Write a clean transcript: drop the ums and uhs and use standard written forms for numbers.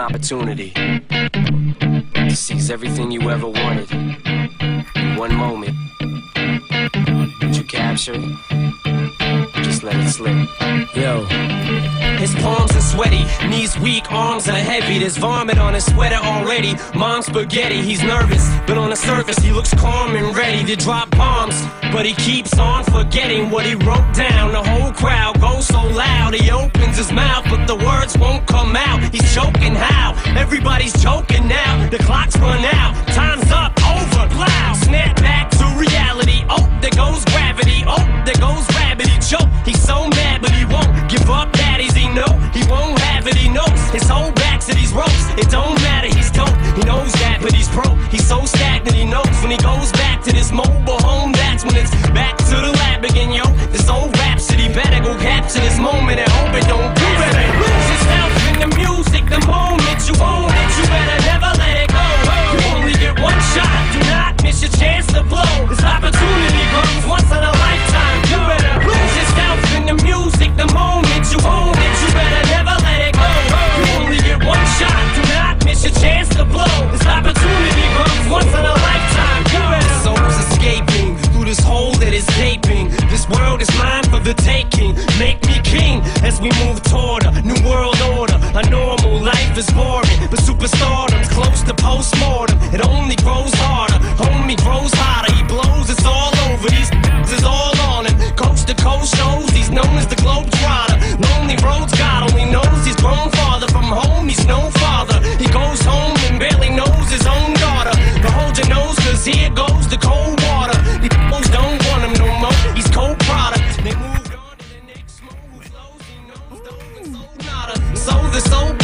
opportunity to seize everything you ever wanted in one moment. Did you capture it? Just let it slip. Yo. His palms are sweaty, knees weak, arms are heavy. There's vomit on his sweater already. Mom's spaghetti, he's nervous, but on the surface he looks calm and ready to drop bombs. But he keeps on forgetting what he wrote down. The whole crowd goes so loud, he opens his mouth, but the words won't come out. He's choking how? Everybody's joking now. The clock's run out, time's up, over, loud. Snap back to reality. Oh, there goes gravity. Oh, there goes rabbit. He choke. He's so mad, but he won't give up. Daddies, he know he won't have it. He knows his whole back to these ropes. It don't matter, he's dope. He knows that, but he's broke. He's so stagnant. He knows when he goes back to this mobile home, that's when it's back to the lab again, yo. This old rhapsody better go capture this moment and hope it don't do it. Lose yourself in the music the moment you own it. You better never let it go. You only get one shot. Do not miss your chance to blow. This opportunity comes once in a lifetime. You better lose yourself in the music the moment you own it. You better never let it go. You only get one shot. Do not miss your chance to blow. This opportunity comes once in a lifetime. You better. Souls escaping through this hole that is gaping. This world is mine for the taking. Make me king as we move toward a new world order. A normal life is boring, but superstardom's close to postmortem. It only grows harder, homie grows hotter. He blows, it's all over. These is all on him. Coast to coast shows, he's known as the Globetrotter. Lonely roads, God only knows he's grown farther from home. He's no father. He goes home and barely knows his own daughter. But hold your nose, cause here goes the cold water. These folks don't want him no more. He's cold product. They moved on to the next move. He knows those and so nada. So the soul